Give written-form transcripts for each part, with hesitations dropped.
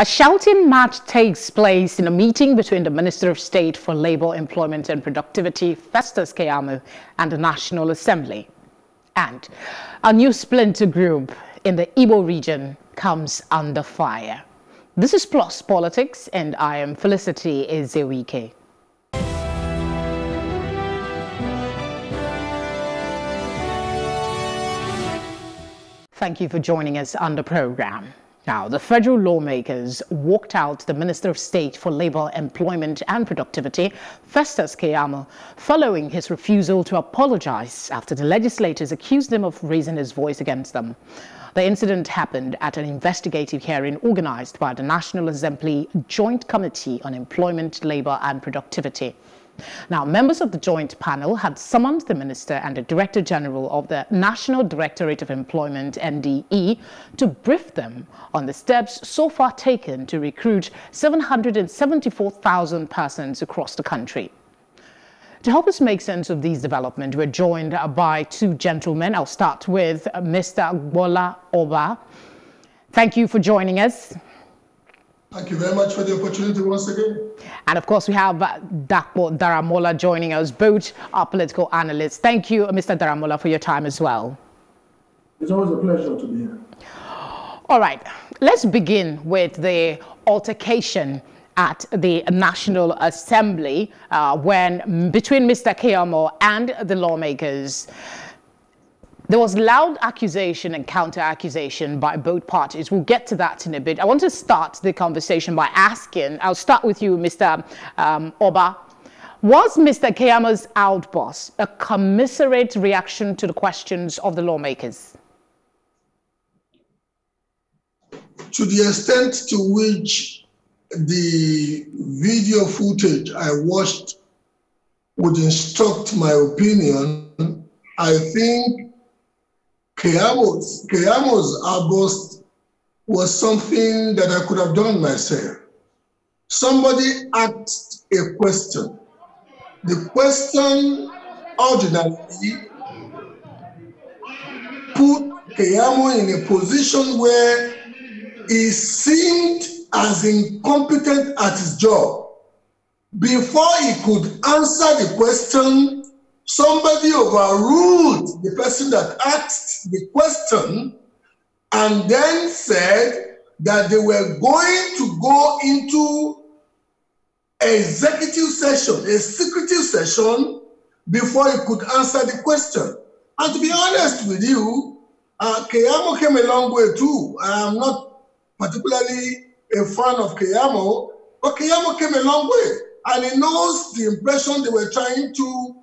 A shouting match takes place in a meeting between the Minister of State for Labour, Employment and Productivity, Festus Keyamo, and the National Assembly. And a new splinter group in the Igbo region comes under fire. This is Plus Politics, and I am Felicity Ezewike. Thank you for joining us on the program. Now, the federal lawmakers walked out the Minister of State for Labour, Employment and Productivity, Festus Keyamo, following his refusal to apologize after the legislators accused him of raising his voice against them. The incident happened at an investigative hearing organized by the National Assembly Joint Committee on Employment, Labour and Productivity. Now, members of the joint panel had summoned the minister and the Director General of the National Directorate of Employment, NDE, to brief them on the steps so far taken to recruit 774,000 persons across the country. To help us make sense of these developments, we're joined by two gentlemen. I'll start with Mr. Agbola Oba. Thank you for joining us. Thank you very much for the opportunity once again. And of course, we have Dapo Daramola joining us, both our political analysts. Thank you, Mr. Daramola, for your time as well. It's always a pleasure to be here. All right, let's begin with the altercation at the National Assembly between Mr. Keyamo and the lawmakers. There was loud accusation and counter-accusation by both parties. We'll get to that in a bit. I want to start the conversation by asking, I'll start with you, Mr. Oba. Was Mr. Keyamo's outburst a commiserate reaction to the questions of the lawmakers? To the extent to which the video footage I watched would instruct my opinion, I think Keyamo's outburst was something that I could have done myself. Somebody asked a question. The question ordinarily put Keyamo in a position where he seemed as incompetent at his job. Before he could answer the question, somebody overruled the person that asked the question and then said that they were going to go into an executive session, a secretive session, before he could answer the question. And to be honest with you, Keyamo came a long way too. I am not particularly a fan of Keyamo, but Keyamo came a long way. And he knows the impression they were trying to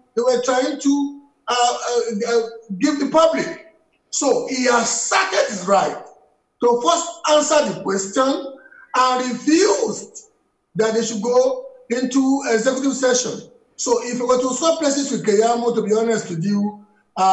give the public. So he asserted his right to first answer the question and refused that they should go into executive session. So if we were to swap places with Keyamo, to be honest with you,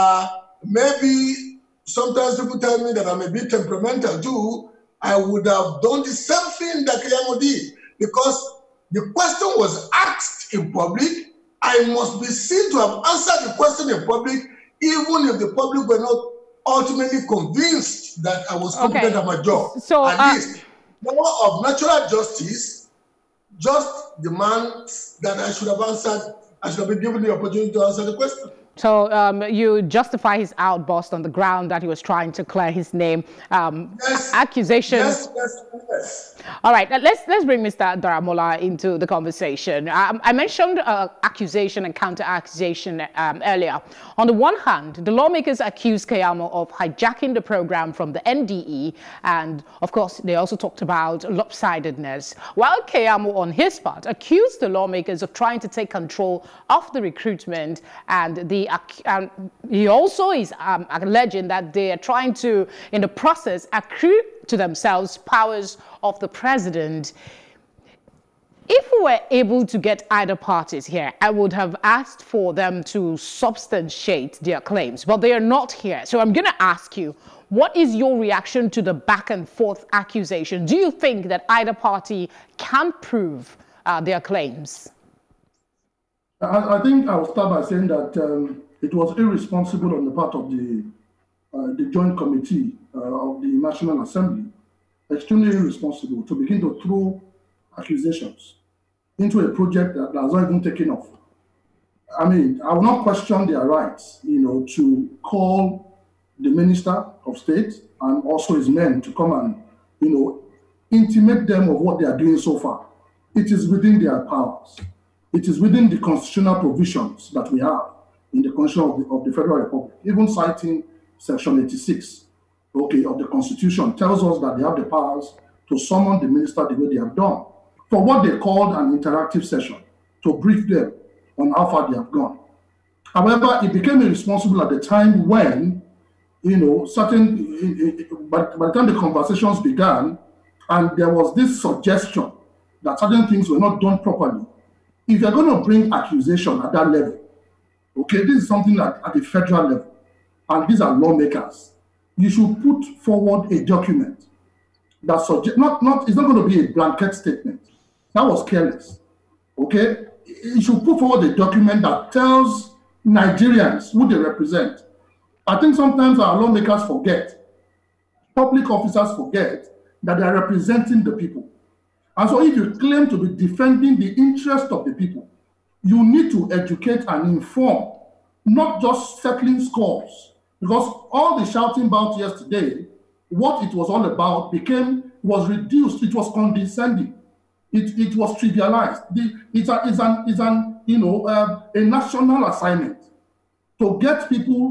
maybe sometimes people tell me that I'm a bit temperamental too. I would have done the same thing that Keyamo did, because the question was asked in public. I must be seen to have answered the question in public, even if the public were not ultimately convinced that I was competent at my job. So, at least, the law of natural justice just demands that I should have answered, I should have been given the opportunity to answer the question. So you justify his outburst on the ground that he was trying to clear his name. Yes. Accusations. Yes. All right, let's bring Mr. Daramola into the conversation. I mentioned accusation and counter-accusation earlier. On the one hand, the lawmakers accused Keyamo of hijacking the program from the NDE, and of course, they also talked about lopsidedness, while Keyamo, on his part, accused the lawmakers of trying to take control of the recruitment, and he also is alleging that they are trying to, in the process, accrue to themselves powers of the president. If we were able to get either parties here, I would have asked for them to substantiate their claims, but they are not here. So I'm going to ask you, what is your reaction to the back and forth accusation? Do you think that either party can prove their claims? I think I'll start by saying that it was irresponsible on the part of the Joint Committee of the National Assembly extremely irresponsible to begin to throw accusations into a project that has not even taken off. I mean, I will not question their rights, to call the Minister of State and also his men to come and, intimate them of what they are doing so far. It is within their powers. It is within the constitutional provisions that we have in the Constitution of the Federal Republic, even citing Section 86, of the Constitution, tells us that they have the powers to summon the minister the way they have done for what they called an interactive session, to brief them on how far they have gone. However, it became irresponsible at the time when, by the time the conversations began, and there was this suggestion that certain things were not done properly. If you're going to bring accusation at that level, this is something at the federal level, and these are lawmakers, you should put forward a document that it's not going to be a blanket statement. That was careless. You should put forward a document that tells Nigerians who they represent. I think sometimes our lawmakers forget, public officers forget that they are representing the people. And so if you claim to be defending the interest of the people, you need to educate and inform, not just settling scores. Because all the shouting about yesterday, what it was all about was reduced, it was condescending, it was trivialized. It's a national assignment to get people,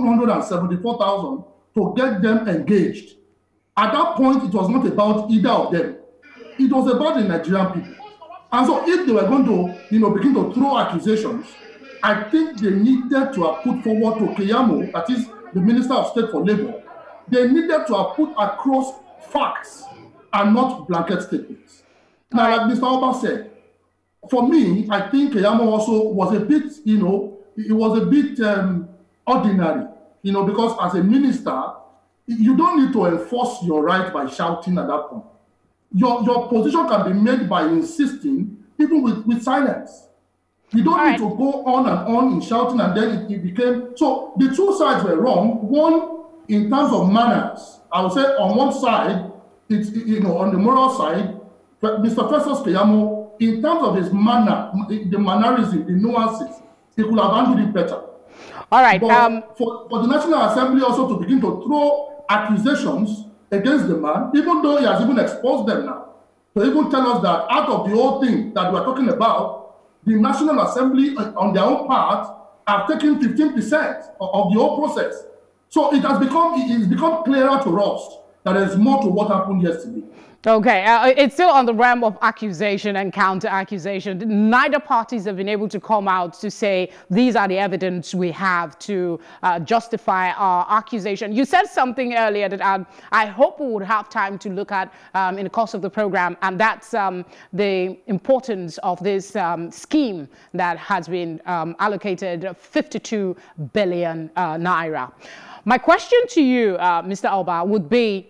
774,000, to get them engaged. At that point, it was not about either of them. It was about the Nigerian people. And so if they were going to, begin to throw accusations, I think they needed to have put forward to Keyamo, that is the Minister of State for Labor, they needed to have put across facts and not blanket statements. Now, like Mr. Oba said, for me, I think Keyamo also was a bit, it was a bit ordinary, because as a minister, you don't need to enforce your right by shouting at that point. Your position can be made by insisting, even with silence. You don't need to go on and on in shouting, and then it became... So the two sides were wrong. One, in terms of manners, I would say on one side, it's, on the moral side, Mr. Festus Keyamo, in terms of his manner, the mannerism, the nuances, he could have handled it better. All right. But for the National Assembly also to begin to throw accusations against the man, even though he has even exposed them now, to even tell us that out of the whole thing that we're talking about, the National Assembly, on their own part, have taken 15% of the whole process. So it has become clearer to us that there's more to what happened yesterday. Okay, it's still on the realm of accusation and counter-accusation. Neither parties have been able to come out to say these are the evidence we have to justify our accusation. You said something earlier that I hope we would have time to look at in the course of the program, and that's the importance of this scheme that has been allocated 52 billion naira. My question to you, Mr. Oba, would be,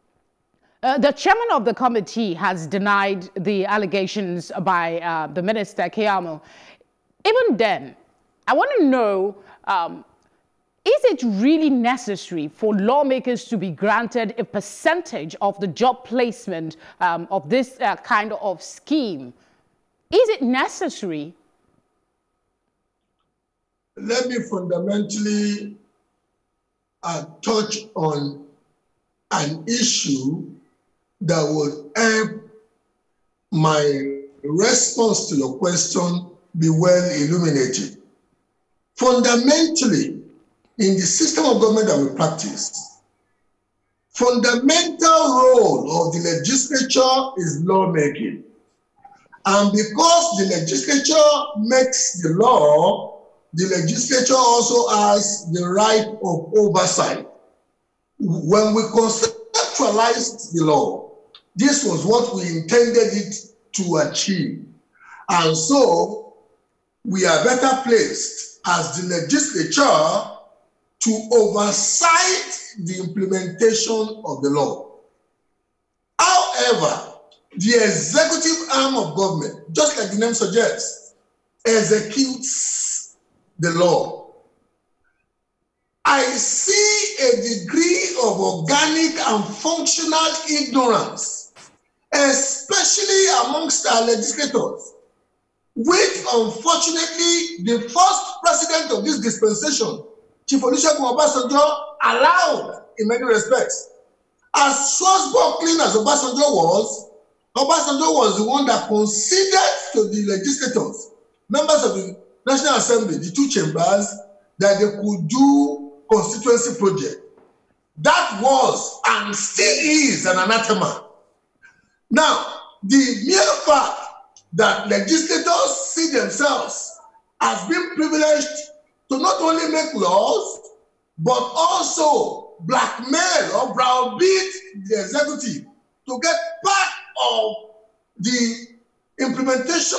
the chairman of the committee has denied the allegations by the minister, Keyamo. Even then, I want to know, is it really necessary for lawmakers to be granted a percentage of the job placement of this kind of scheme? Is it necessary? Let me fundamentally touch on an issue that would help my response to your question be well illuminated. Fundamentally, in the system of government that we practice, fundamental role of the legislature is lawmaking. And because the legislature makes the law, the legislature also has the right of oversight. When we conceptualized the law, this was what we intended it to achieve. And so we are better placed as the legislature to oversight the implementation of the law. However, the executive arm of government, just like the name suggests, executes the law. I see a degree of organic and functional ignorance, especially amongst our legislators, which unfortunately the first president of this dispensation, Chief Olusegun Obasanjo, allowed in many respects. As swashbuckling as Obasanjo was the one that conceded to the legislators, members of the National Assembly, the two chambers, that they could do constituency project. That was and still is an anathema. Now, the mere fact that legislators see themselves as being privileged to not only make laws, but also blackmail or browbeat the executive to get part of the implementation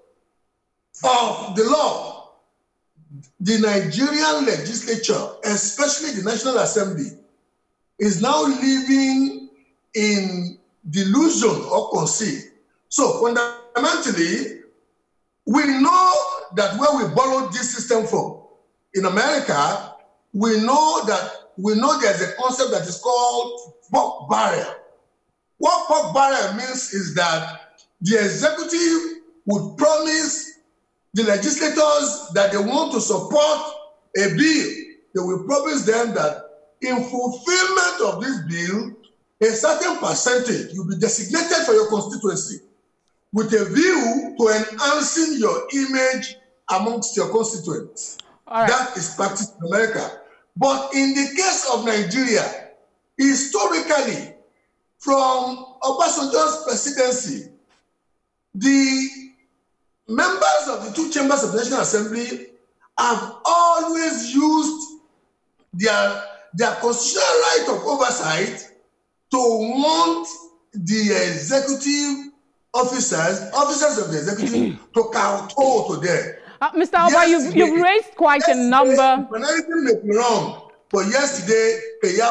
of the law. The Nigerian legislature, especially the National Assembly, is now living in delusion or conceit. So fundamentally, we know that where we borrowed this system from, in America, we know there's a concept that is called pork barrel. What pork barrel means is that the executive would promise the legislators that they want to support a bill. They will promise them that in fulfillment of this bill, a certain percentage will be designated for your constituency with a view to enhancing your image amongst your constituents. Right. That is practiced in America. But in the case of Nigeria, historically, from Obasanjo's presidency, the members of the two chambers of the National Assembly have always used their constitutional right of oversight to want the executive officers of the executive to kowtow to them. Mr. Oba, you've raised quite a number. When anything may be wrong, but yesterday,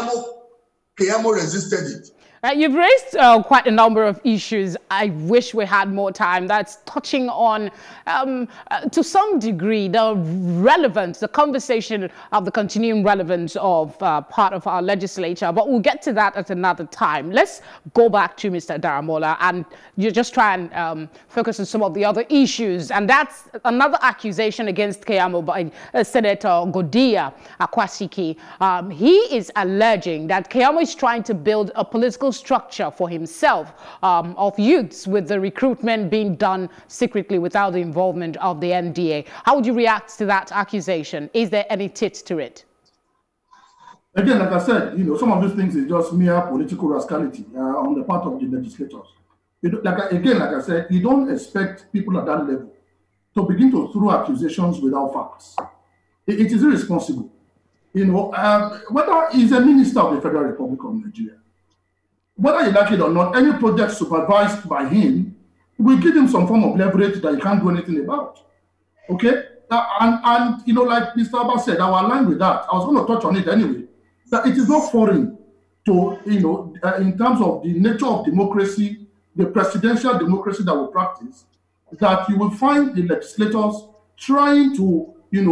Keyamo resisted it. You've raised quite a number of issues. I wish we had more time. That's touching on, to some degree, the relevance, the conversation of the continuing relevance of part of our legislature. But we'll get to that at another time. Let's go back to Mr. Daramola and you just try and focus on some of the other issues. And that's another accusation against Keyamo by Senator Godiya Akwasiki. He is alleging that Keyamo is trying to build a political structure for himself of youths, with the recruitment being done secretly without the involvement of the NDA. How would you react to that accusation? Is there any tit to it? Again, like I said, some of these things is just mere political rascality on the part of the legislators. Like I said, you don't expect people at that level to begin to throw accusations without facts. It is irresponsible. Whether he's a minister of the Federal Republic of Nigeria, whether you like it or not, any project supervised by him will give him some form of leverage that he can't do anything about. Okay? And like Mr. Abba said, I will align with that. I was going to touch on it anyway. That it is not foreign to, in terms of the nature of democracy, the presidential democracy that we practice, that you will find the legislators trying to,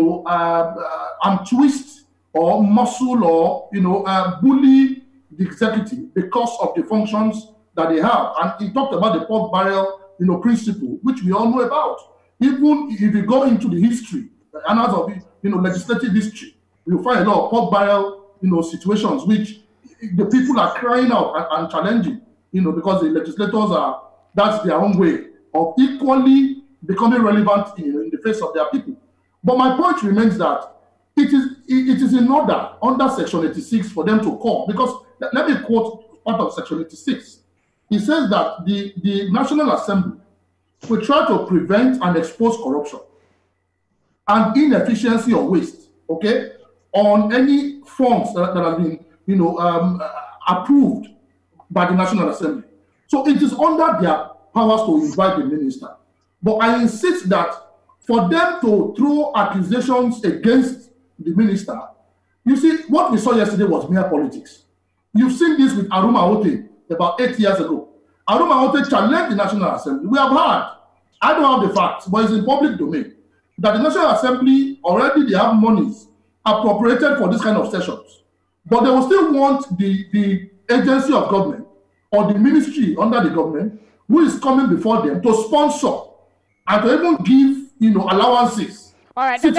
twist or muscle or, bully the executive because of the functions that they have. And he talked about the pork barrel, principle, which we all know about. Even if you go into the history, the annals of legislative history, you'll find a lot of pork barrel, situations which the people are crying out and challenging, because the legislators that's their own way of equally becoming relevant in the face of their people. But my point remains that it is in order under Section 86 for them to call, because let me quote part of Section 86. It says that the National Assembly will try to prevent and expose corruption and inefficiency or waste, okay, on any funds that have been, approved by the National Assembly. So it is under their powers to invite the minister. But I insist that for them to throw accusations against the minister, you see, what we saw yesterday was mere politics. You've seen this with Aruma Ote about 8 years ago. Aruma Ote challenged the National Assembly. We have heard, I don't have the facts, but it's in public domain, that the National Assembly already they have monies appropriated for this kind of sessions. But they will still want the agency of government or the ministry under the government who is coming before them to sponsor and to even give, allowances. All right, that's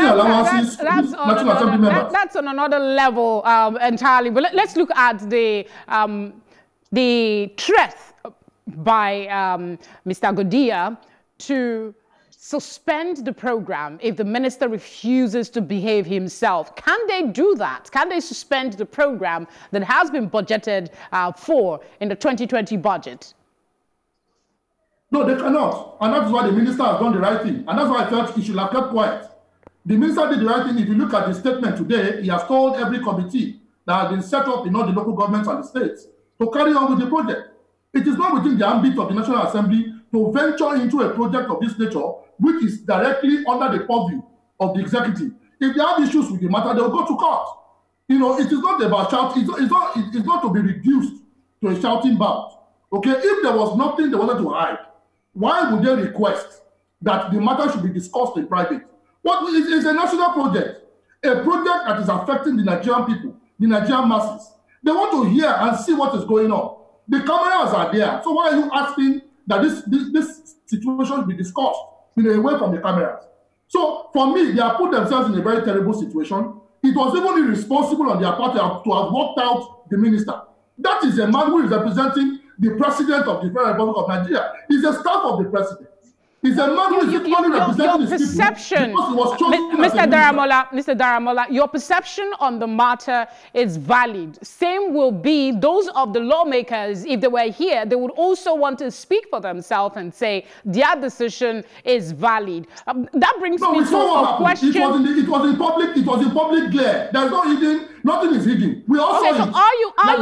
on another level entirely. But let's look at the threat by Mr. Godia to suspend the program if the minister refuses to behave himself. Can they do that? Can they suspend the program that has been budgeted for in the 2020 budget? No, they cannot. And that's why the minister has done the right thing. And that's why I felt he should have kept quiet. The minister did the right thing. If you look at the statement today, he has told every committee that has been set up in all the local governments and the states to carry on with the project. It is not within the ambit of the National Assembly to venture into a project of this nature, which is directly under the purview of the executive. If they have issues with the matter, they will go to court. It is not about shouting. It's not to be reduced to a shouting bout. Okay, if there was nothing they wanted to hide, why would they request that the matter should be discussed in private? It's a national project, a project that is affecting the Nigerian people, the Nigerian masses. They want to hear and see what is going on. The cameras are there. So why are you asking that this situation be discussed away from the cameras? So for me, they have put themselves in a very terrible situation. It was even irresponsible on their part to have walked out the minister. That is a man who is representing the president of the Federal Republic of Nigeria. He's a staff of the president. He's a man who is equally representing his perception, people because he was chosen Mr. Daramola, your perception on the matter is valid. Same will be those of the lawmakers. If they were here, they would also want to speak for themselves and say their decision is valid. That brings me to a question. It was in public glare. There's no hidden. Nothing is hidden. We also so are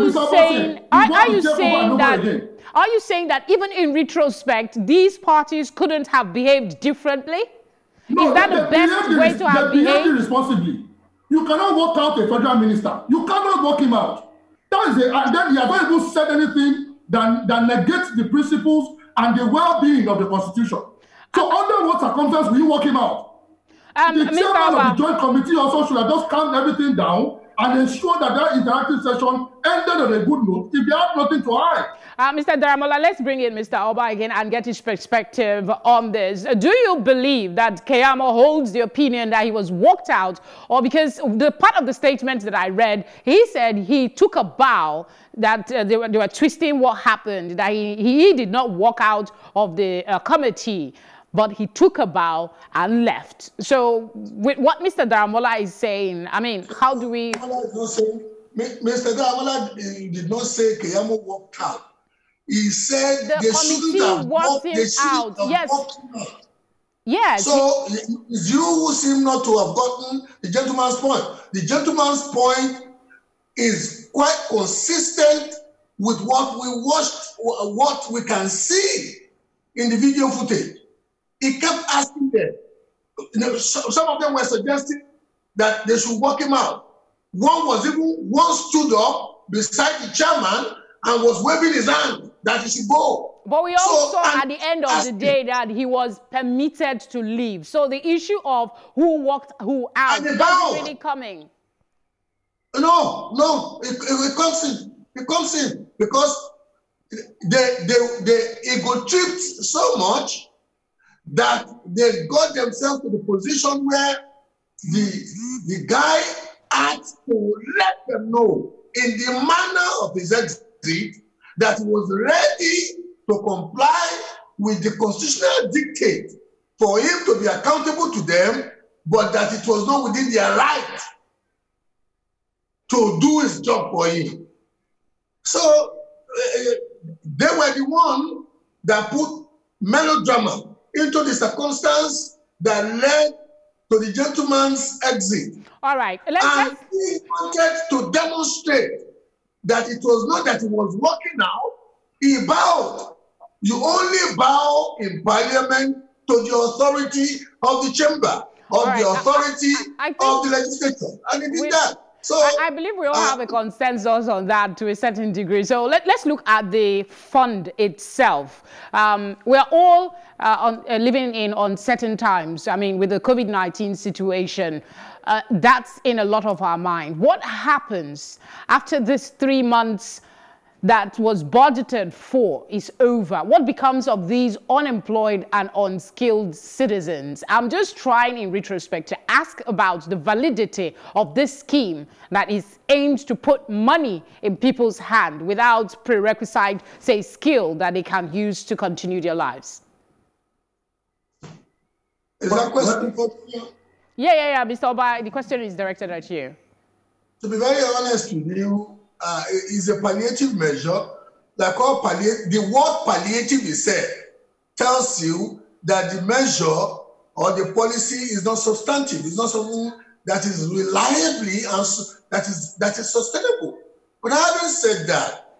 you saying that even in retrospect, these parties couldn't have behaved differently? No, is that the best way to have behaved? Irresponsibly. You cannot walk out a federal minister. You cannot walk him out. And then he has not even said anything that negates the principles and the well-being of the Constitution. So under what circumstances will you walk him out? The chairman of the Joint Committee also should have just calmed everything down and ensure that interactive session ended on a good note if they have nothing to hide. Mr. Daramola, let's bring in Mr. Oba again and get his perspective on this. Do you believe that Keyamo holds the opinion that he was walked out? Or because the part of the statement that I read, he said he took a bow, that they were twisting what happened, that he did not walk out of the committee, but he took a bow and left. So with what Mr. Daramola is saying, I mean, how do we... Mr. Daramola did not say Keyamo walked out. He said the they shouldn't have walked out. Yes. Yes. So it's you who seem not to have gotten the gentleman's point. The gentleman's point is quite consistent with what we watched, what we can see in the video footage. He kept asking them. Some of them were suggesting that they should walk him out. One stood up beside the chairman and was waving his hand that he should go. But we also saw at the end of the day that he was permitted to leave. So the issue of who walked who out is really coming. No, it comes in. It comes in because they ego-tripped so much that they got themselves to the position where the guy had to let them know in the manner of his exit that he was ready to comply with the constitutional dictate for him to be accountable to them, but that it was not within their right to do his job for him. So they were the one that put melodrama into the circumstance that led to the gentleman's exit. All right. And he wanted to demonstrate that it was not that he was walking out, he bowed. You only bow in parliament to the authority of the chamber, of the authority of the legislature. And he did that. So I believe we all have a consensus on that to a certain degree. So let's look at the fund itself. We're all living in uncertain times. I mean, with the COVID-19 situation, that's in a lot of our mind. What happens after this 3 months that was budgeted for is over? What becomes of these unemployed and unskilled citizens? I'm just trying in retrospect to ask about the validity of this scheme that is aimed to put money in people's hand without prerequisite, say, skill that they can use to continue their lives. Is that question for you? Yeah, Mr. Oba, the question is directed at you. To be very honest with you, is a palliative measure. Like all the word palliative itself tells you that the measure or the policy is not substantive. It's not something that is reliably and that is sustainable. But having said that,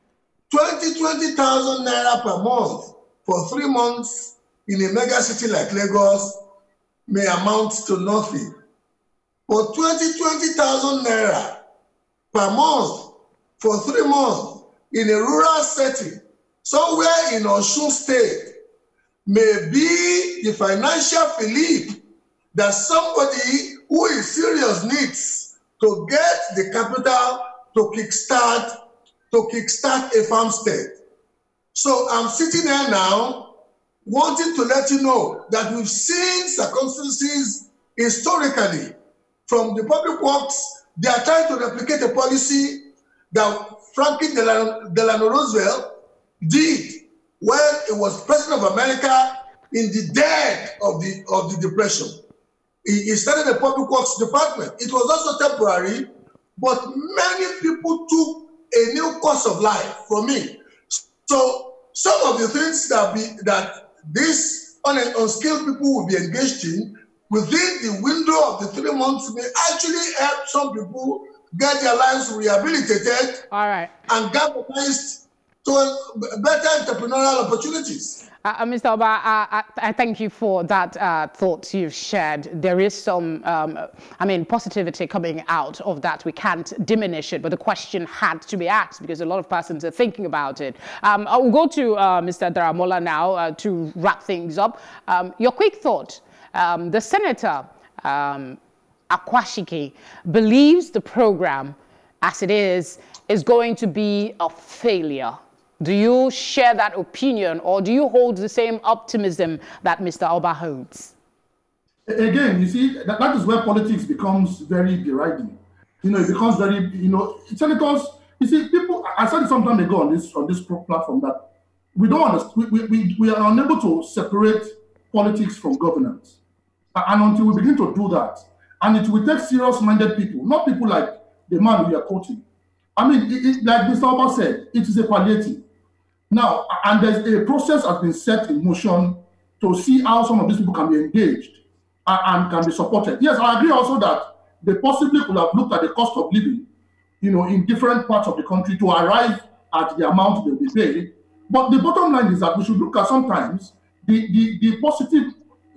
20,000 naira per month for 3 months in a mega city like Lagos may amount to nothing. But 20,000 naira per month for 3 months in a rural setting, somewhere in Osun State, may be the financial relief that somebody who is serious needs to get the capital to kickstart a farmstead. So I'm sitting here now wanting to let you know that we've seen circumstances historically from the public works. They are trying to replicate a policy that Franklin Delano Roosevelt did when he was president of America in the dead of the Depression. He started a public works department. It was also temporary, but many people took a new course of life from it. So some of the things that these unskilled people will be engaged in within the window of the 3 months may actually help some people get their lives rehabilitated, all right, and galvanized to better entrepreneurial opportunities. Mr. Oba, I thank you for that thought you've shared. There is some, positivity coming out of that. We can't diminish it, but the question had to be asked because a lot of persons are thinking about it. I will go to Mr. Daramola now to wrap things up. Your quick thought. The Senator, Akwashike, believes the program as it is going to be a failure. Do you share that opinion, or do you hold the same optimism that Mr. Oba holds? Again, you see, that is where politics becomes very deriding. It becomes very, senators, you see, people, I said it some time ago on this platform that we don't understand, we are unable to separate politics from governance. And until we begin to do that, and it will take serious-minded people, not people like the man we are quoting. I mean, like Mr. Oba said, it is a palliative. Now, and there's a process has been set in motion to see how some of these people can be engaged and can be supported. Yes, I agree also that they possibly could have looked at the cost of living, in different parts of the country to arrive at the amount they'll be paid. But the bottom line is that we should look at sometimes the positive,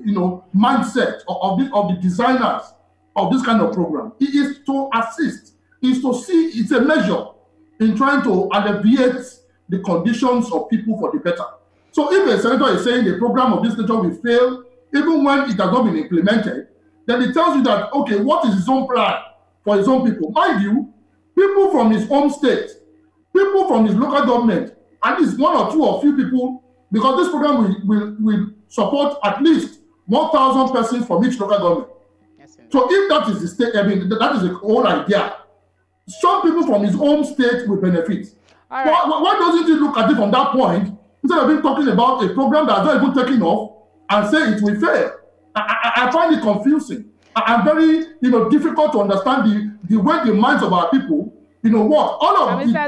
mindset of the designers of this kind of program. It is to assist, is to see it's a measure in trying to alleviate the conditions of people for the better. So if a senator is saying the program of this nature will fail, even when it has not been implemented, then it tells you that, okay, what is his own plan for his own people? Mind you, people from his home state, people from his local government, at least one or two or few people, because this program will support at least 1,000 persons from each local government. Yes, so if that is the state, that is the whole idea. Some people from his home state will benefit. Right. Why doesn't he look at it from that point instead of him talking about a program that has not even taken off and say it will fail? I find it confusing. I'm very, difficult to understand the way the minds of our people, all of this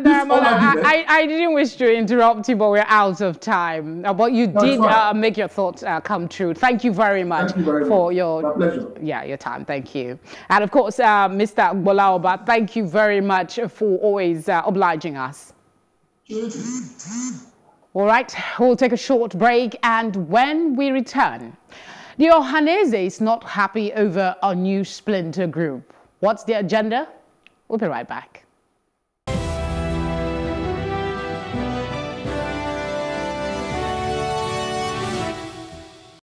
I didn't wish to interrupt you, but we're out of time. But you did make your thoughts come true. Thank you very much for your time. Thank you. And of course, Mr. Agbola Oba, thank you very much for always obliging us. All right, we'll take a short break, and when we return, the Ohanese is not happy over a new splinter group. What's the agenda? We'll be right back.